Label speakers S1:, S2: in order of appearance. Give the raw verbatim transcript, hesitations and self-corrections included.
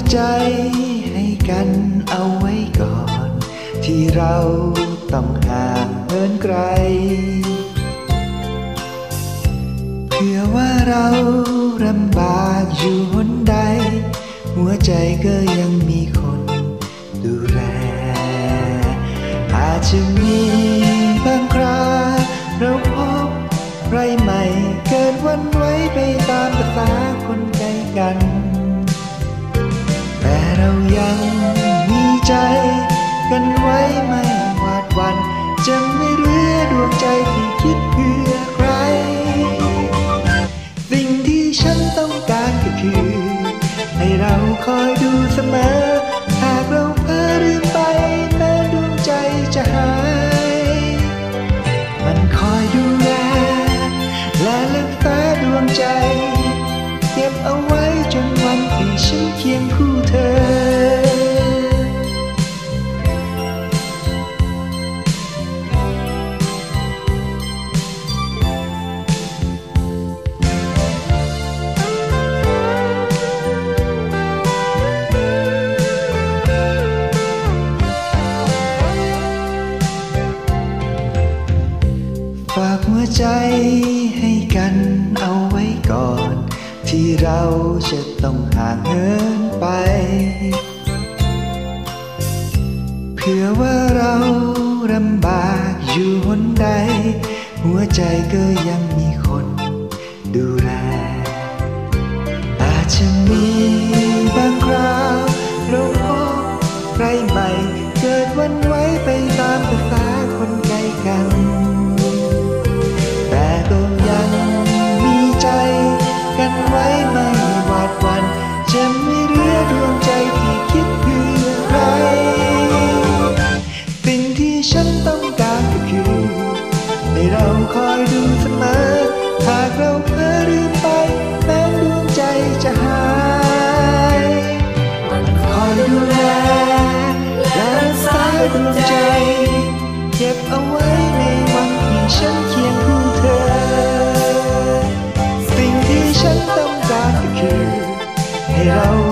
S1: ใจให้กันเอาไว้ก่อนที่เราต้องห่างเหินไกลเผื่อว่าเราลำบากอยู่หนใดหัวใจก็ยังมีคนดูแลอาจจะมีบางคราเราพบไรใหม่เกิดวันไว้ไปตามภาษาคนใกล้กันแต่เรายังมีใจกันไว้ไม่หวาดหวั่นจะไม่เหลือดวงใจที่คิดเพื่อใครสิ่งที่ฉันต้องการก็คือให้เราคอยดูเสมอหากเราเพ้อลืมไปแม้ดวงใจจะหายมันคอยดูแลและรักษาดวงใจเก็บเอาไว้จนวันที่ฉันเคียงคู่เธอฝากหัวใจให้กันเอาไว้ก่อนที่เราจะต้องห่างเหินไปเผื่อว่าเราลำบากอยู่หนใดหัวใจก็ยังมีคนดูแลอาจจะมีบางคราวเราพบใครใหม่เกิดวันไว้ไปตามภาษาคนใกล้กันแต่ก็ยังมีใจกันไว้ไม่หวาดหวั่นจะไม่เหลือดวงใจที่คิดเพื่อใครสิ่งที่ฉันต้องการก็คือให้เราคอยดูเสมอหากเราเพ้อลืมไปแม้ดวงใจจะหายคอยดูแลและรักษาดวงใจเก็บเอาไว้ในวันที่ฉันเคียงคู่เธอสิ่งที่ฉันต้องการก็คือให้เรา